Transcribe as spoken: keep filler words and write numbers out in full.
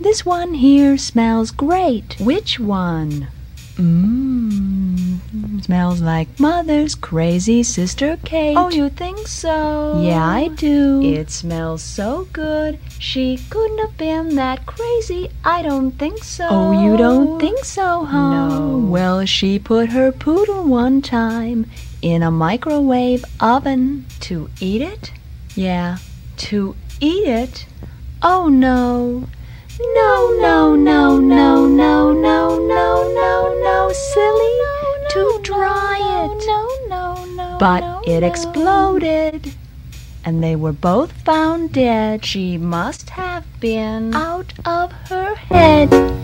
This one here smells great. Which one? Mmm, smells like Mother's crazy sister Kate. Oh, you think so? Yeah, I do. It smells so good. She couldn't have been that crazy. I don't think so. Oh, you don't think so, huh? No. Well, she put her poodle one time in a microwave oven. To eat it? Yeah. To eat it? Oh, no. No, no, no, no, no, no, no, no, no, silly. To dry it. No, no, no. But no, it no. exploded, and they were both found dead. She must have been out of her head.